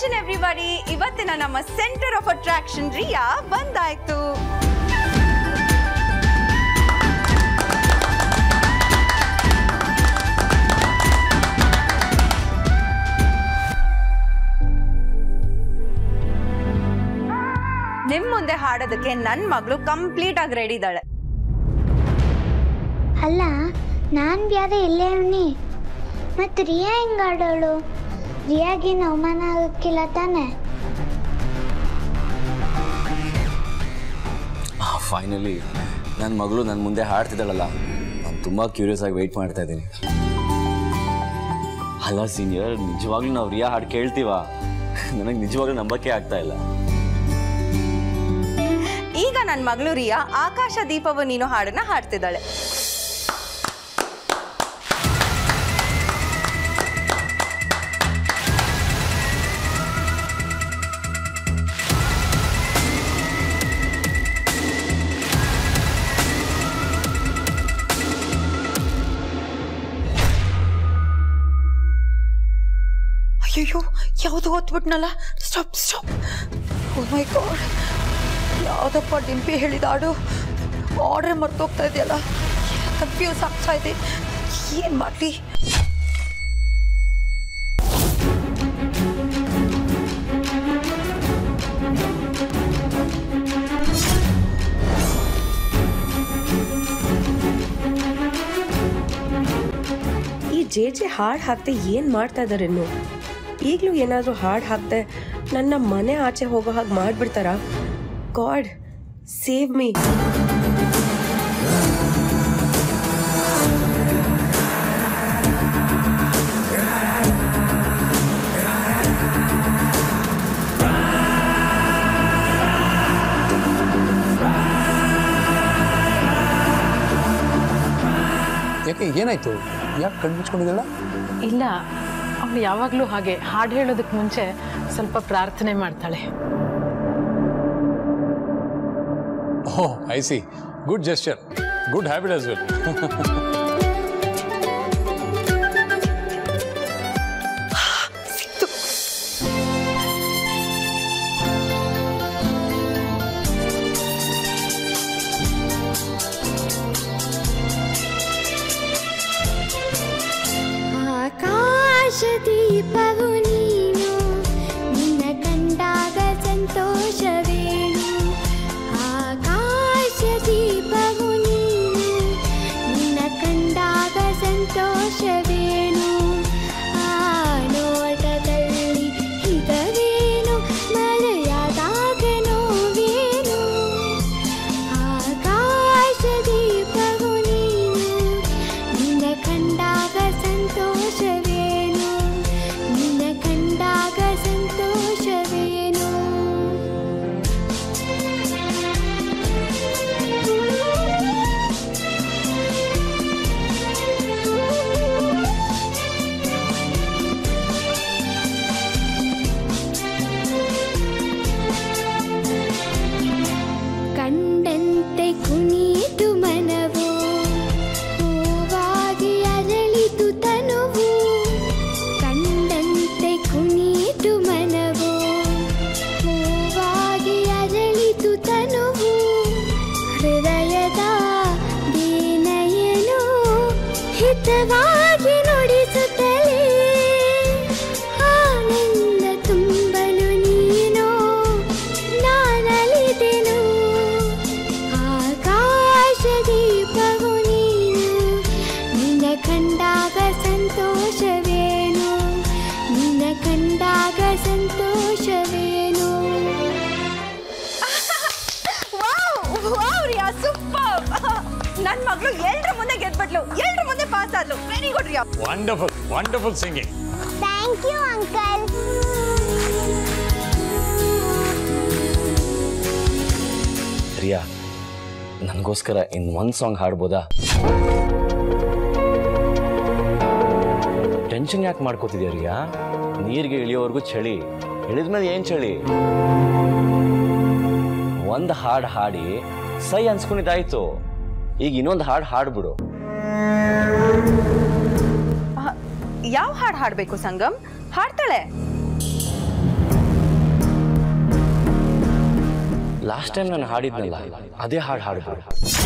Attention everybody, ಇವತ್ತಿನ ನಮ್ಮ centre of attraction ರಿಯಾ ಬಂದಾಯ್ತು. ನಿಮ್ ಮುಂದೆ ಹಾಡೋದಕ್ಕೆ ನನ್ನ ಮಗಳು ಕಂಪ್ಲೀಟ್ ಆಗಿ ರೆಡಿ ಇದ್ದಾಳೆ. ಅಲ್ಲ, ನಾನು ಬ್ಯಾರೆ ಇಲ್ಲೇ ಅವನಿ. ಮತ್ತು ರಿಯಾ ಹೆಂಗ ಆಡೋಳು? ರಿಯಾಗೇನು ಅವಮಾನ ಆಗಕ್ಕಿಲ್ಲ ತಾನೆ? ಫೈನಲಿ ನನ್ನ ಮಗಳು ನನ್ನ ಮುಂದೆ ಹಾಡ್ತಿದ್ದಾಳಲ್ಲ, ನಾನು ತುಂಬ ಕ್ಯೂರಿಯಸ್ ಆಗಿ ವೆಯ್ಟ್ ಮಾಡ್ತಾ ಇದ್ದೀನಿ. ಅಲ್ಲ ಸೀನಿಯರ್, ನಿಜವಾಗ್ಲೂ ನಾವು ರಿಯಾ ಹಾಡು ಕೇಳ್ತೀವ? ನನಗೆ ನಿಜವಾಗ್ಲೂ ನಂಬಕ್ಕೆ ಆಗ್ತಾ ಇಲ್ಲ. ಈಗ ನನ್ನ ಮಗಳು ರಿಯಾ ಆಕಾಶ ದೀಪವು ನೀನು ಹಾಡನ್ನ ಹಾಡ್ತಿದ್ದಾಳೆ. ಅಯ್ಯೋ, ಯಾವುದು ಹೊತ್ಬಿಟ್ನಲ್ಲ. Stop stop. Oh my god, ಯಾವುದಪ್ಪ ಡಿಂಪಿ ಹೇಳಿದ ಹಾಡು? ಆರ್ಡರ್ ಮರ್ತೋಗ್ತಾ ಇದೆಯಲ್ಲ, ಕನ್ಫ್ಯೂಸ್ ಆಗ್ತಾ ಇದೆ. ಏನು ಮಾಡಲಿ? ಈ ಜೆ ಹಾಡು ಹಾಕ್ತೆ ಏನು ಮಾಡ್ತಾ ಇದ್ದಾರೇನು? ಈಗಲೂ ಏನಾದರೂ ಹಾಡು ಹಾಕ್ತೆ ನನ್ನ ಮನೆ ಆಚೆ ಹೋಗೋ ಹಾಗೆ ಮಾಡಿಬಿಡ್ತಾರಾ? God save me. ಯಾಕೆ, ಏನಾಯ್ತು? ಯಾಕೆ ಕಣ್ಣು ಮುಚ್ಕೊಂಡಿದ್ದಲ್ಲ? ಇಲ್ಲ, ಅವಳು ಯಾವಾಗಲೂ ಹಾಗೆ ಹಾಡು ಹೇಳೋದಕ್ಕೆ ಮುಂಚೆ ಸ್ವಲ್ಪ ಪ್ರಾರ್ಥನೆ ಮಾಡ್ತಾಳೆ. Oh, I see. Good gesture, good habit as well. ದೀಪವು ನೀನು, ನಿನ್ನ ಕಂಡಾಗ ಸಂತೋಷವೇನು? ಆಕಾಶ ದೀಪವು ನೀನು, ನಿನ್ನ ಕಂಡಾಗ ಸಂತೋಷವೇನು? ಆ ನೋಟದಲ್ಲಿ ಹಿತವೇನು, ಮರೆಯಾದಾಗ ನೋವೇನು? ಆಕಾಶ ದೀಪವು ನೀನು, ನಿನ್ನ ಕಂಡಾಗ ಸಂತೋಷವೇನು? ಕಂಡಾಗ ಸಂತೋಷವೇನು? ಕಂಡಂತೆ ಕುಣಿತು ಮನವು, ಹೂವಾಗಿ ಅರಳಿತು ತನುವು. ಕಂಡಂತೆ ಕುಣಿತು ಮನವು, ಹೂವಾಗಿ ಅರಳಿತು ತನುವು. ಹೃದಯದ ದೀನಯನು ಹಿತವಾಗಿ ನುಡಿಸುತ್ತಲೇ ಆನಂದ ತುಂಬಲು ನೀನು ನಾನಲಿದೆನು. ಆಕಾಶ ದೀಪವು ನೀನು, ನಿನ್ನ ಕಂಡಾಗ ಸಂತೋಷವೇನು? ನಿನ್ನ ಕಂಡಾಗ ಸಂತೋಷವೇನು? ರಿಯಾ ಸೂಪರ್. ನನ್ನ ಮಗಳು ಎಲ್ಲರ ಮುಂದೆ ಗೆದ್ಬಿಟ್ಲು, ಎಲ್ಲರ ಮುಂದೆ ಪಾಸ್ ಆದ್ಲು. Very good Riya. Wonderful, wonderful singing. Thank you uncle. Riya, ನನಗೋಸ್ಕರ ಒಂದು ಸಾಂಗ್ ಹಾಡ್ಬೋದಾ? ಟೆನ್ಷನ್ ಯಾಕೆ ಮಾಡ್ಕೋತಿದ್ಯಾ ರಿಯಾ? ನೀರಿಗೆ ಇಳಿಯೋವರೆಗೂ ಚಳಿ, ಇಳಿದ್ಮೇಲೆ ಏನು ಚಳಿ? ಒಂದು ಹಾಡು ಹಾಡಿ ಸೈ ಅನ್ಸ್ಕೊಂಡಿದ್ದಾಯ್ತು. ಈಗ ಇನ್ನೊಂದು ಹಾಡು ಹಾಡ್ಬಿಡು. ಯಾವ ಹಾಡು ಹಾಡಬೇಕು ಸಂಗಮ್? ಹಾಡ್ತಾಳೆ. ಲಾಸ್ಟ್ ಟೈಮ್ ನಾನು ಹಾಡಿದ್ನಲ್ಲ ಅದೇ ಹಾಡು ಹಾಡ್ಬೋದು.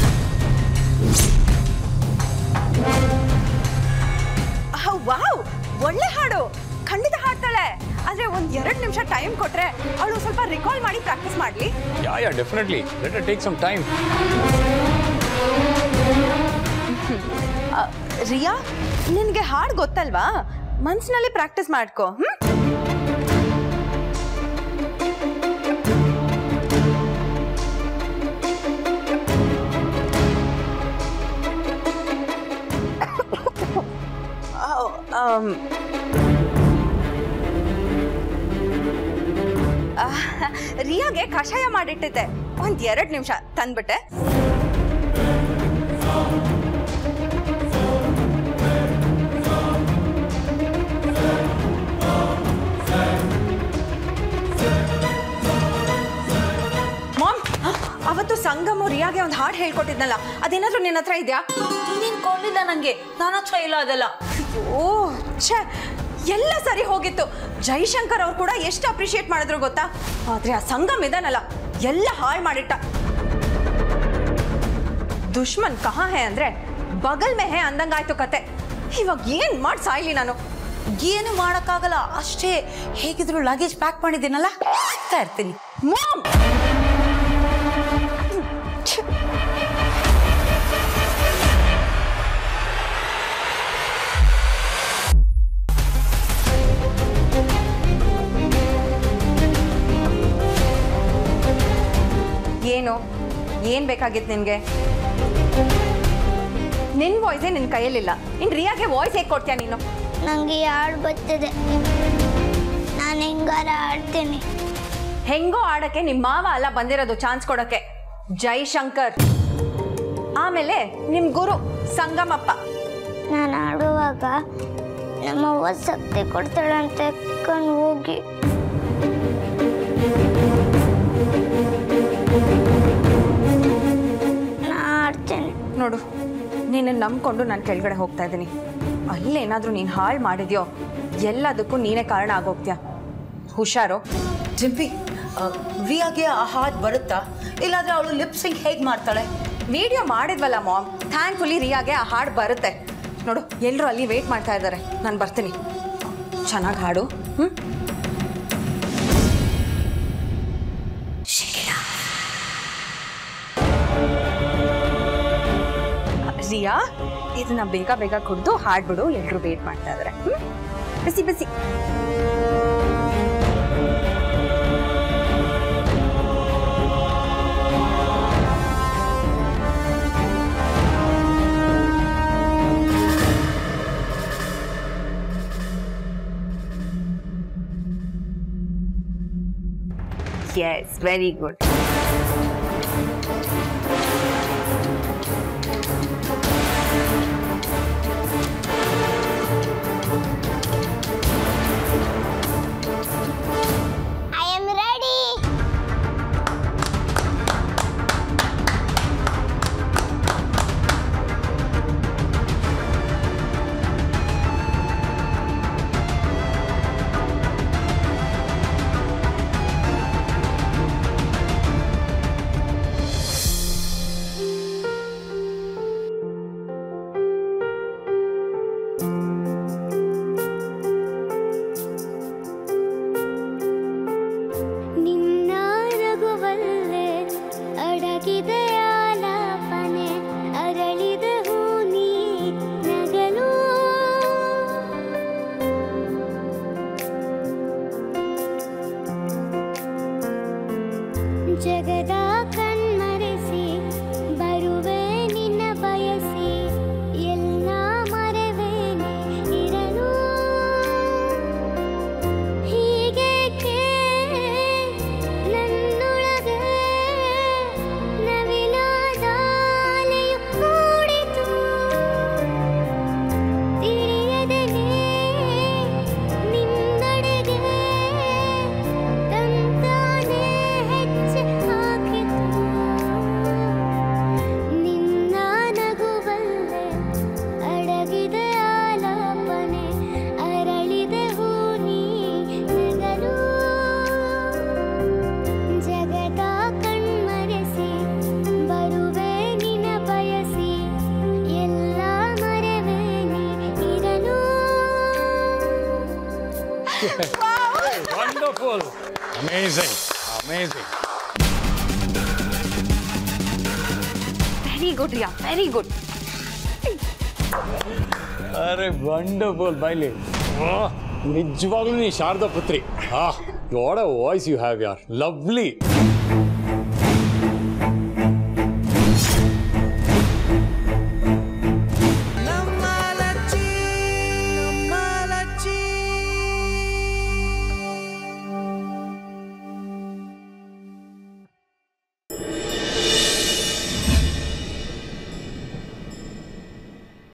ವಾವ್, ಒಳ್ಳೆ ಹಾಡು, ಖಂಡಿತ ಹಾಡ್ತಾಳೆ. ಆದ್ರೆ ಒಂದ್ 2 ನಿಮಿಷ ಟೈಮ್ ಕೊಟ್ರೆ ಅವಳು ಸ್ವಲ್ಪ ರಿಕಾಲ್ ಮಾಡಿ ಪ್ರಾಕ್ಟೀಸ್ ಮಾಡ್ಲಿ. Yeah definitely, let her take some time. Riya, ನಿನ್ಗೆ ಹಾಡು ಗೊತ್ತಲ್ವಾ? ಮನ್ಸಿನಲ್ಲಿ ಪ್ರಾಕ್ಟೀಸ್ ಮಾಡ್ಕೋ. ರಿಯಾಗೆ ಕಷಾಯ ಮಾಡಿಟ್ಟಿದ್ದೆ, ಒಂದ್ 2 ನಿಮಿಷ ತಂದ್ಬಿಟ್ಟೆ. ಮಾಮ್, ಅವತ್ತು ಸಂಗಮು ರಿಯಾಗೆ ಒಂದು ಹಾಡು ಹೇಳ್ಕೊಟ್ಟಿದ್ನಲ್ಲ, ಅದೇನಾದ್ರೂ ನಿನ್ನ ಹತ್ರ ಇದೆಯಾ? ನೀನೇನು ಕೊಂಡಿಲ್ಲ ನನಗೆ, ನನ್ನ ಹತ್ರ ಇಲ್ಲ ಅದೆಲ್ಲ. ಓ ಛೇ, ಎಲ್ಲ ಸರಿ ಹೋಗಿತ್ತು. ಜೈಶಂಕರ್ ಅವ್ರು ಕೂಡ ಎಷ್ಟು ಅಪ್ರಿಷಿಯೇಟ್ ಮಾಡಿದ್ರು ಗೊತ್ತಾ? ಆದ್ರೆ ಆ ಸಂಗಮ್ ಇದನ್ನಲ್ಲ, ಎಲ್ಲ ಹಾಳು ಮಾಡಿಟ್ಟ. ದುಶ್ಮನ್ ಕಹಾ ಹೇ ಅಂದ್ರೆ ಬಗಲ್ ಮೇ ಹೇ ಅಂದಂಗಾಯ್ತು ಕತೆ. ಇವಾಗ ಏನ್ ಮಾಡಿ ಸಾಯ್ಲಿ ನಾನು? ಏನು ಮಾಡೋಕ್ಕಾಗಲ್ಲ, ಅಷ್ಟೇ. ಹೇಗಿದ್ರು ಲಗೇಜ್ ಪ್ಯಾಕ್ ಮಾಡಿದ್ದೀನಲ್ಲ, ಆಗ್ತಾ ಇರ್ತೀನಿ. ಮಾಮ್, ಏನು ಏನ್ ಬೇಕಾಗಿತ್ತು ನಿನ್ಗೆ? ನಿನ್ ವಾಯ್ಸೇ ನಿನ್ ಕೈಯಲ್ಲಿಲ್ಲ, ಇನ್ ರಿಯಾಗೆ ವಾಯ್ಸ್ ಹೇಗೆ ಕೊಡ್ತೀಯ ನೀನು? ನನಗೆ ಹಾಡು ಬರ್ತಿದೆ, ನಾನು ಹೆಂಗಾರ ಆಡ್ತೀನಿ. ಹೆಂಗೋ ಆಡಕ್ಕೆ ನಿಮ್ಮ ಮಾವ ಅಲ್ಲ ಬಂದಿರೋದು ಚಾನ್ಸ್ ಕೊಡಕ್ಕೆ, ಜೈಶಂಕರ್. ಆಮೇಲೆ ನಿಮ್ ಗುರು ಸಂಗಮಪ್ಪ. ನಾನು ಆಡುವಾಗ ನಮ್ಮವ್ವ ಶಕ್ತಿ ಕೊಡ್ತಾಳಂತೆ, ಕಣ್ ಹೋಗಿ. ಆಡ್ತೇನೆ ನೋಡು, ನೀನು ನಂಬ್ಕೊಂಡು ನಾನು ಕೆಳಗಡೆ ಹೋಗ್ತಾ ಇದ್ದೀನಿ. ಅಲ್ಲೇನಾದ್ರೂ ನೀನು ಹಾಳು ಮಾಡಿದ್ಯೋ ಎಲ್ಲದಕ್ಕೂ ನೀನೇ ಕಾರಣ ಆಗೋಗ್ತೀಯ. ಹುಷಾರು. ಜಿಂಪಿ, ರಿಯಾಗೆ ಆ ಹಾಡು ಬರುತ್ತಾ? ಇಲ್ಲಾಂದ್ರೆ ಅವಳು ಲಿಪ್ ಸಿಂಕ್ ಹೇಗೆ ಮಾಡ್ತಾಳೆ? ವಿಡಿಯೋ ಮಾಡಿದ್ವಲ್ಲ ಮಾಮ್, ಥ್ಯಾಂಕ್ಫುಲಿ ರಿಯಾಗೆ ಆ ಹಾಡು ಬರುತ್ತೆ. ನೋಡು, ಎಲ್ಲರೂ ಅಲ್ಲಿ ವೇಟ್ ಮಾಡ್ತಾ ಇದ್ದಾರೆ, ನಾನು ಬರ್ತೀನಿ. ಚೆನ್ನಾಗಿ ಹಾಡು. ರಿಯಾ, ಇದನ್ನ ಬೇಗ ಬೇಗ ಕುಡಿದು ಹಾಡ್ಬಿಡು, ಎಲ್ಲರೂ ವೇಟ್ ಮಾಡ್ತಾ ಇದ್ದಾರೆ. ಬಿಸಿ ಬಿಸಿ. Yes, very good. I am ready. Wonderful, amazing, amazing. Very good Riya, very good. ಅರೆ ವಂಡರ್ಫುಲ್ ಬೈಲಿ. ನಿಜವಾಗ್ಲೂ ನೀ ಶಾರದಾ ಪುತ್ರಿ. What a voice you have ಯಾರ್, ಲವ್ಲಿ.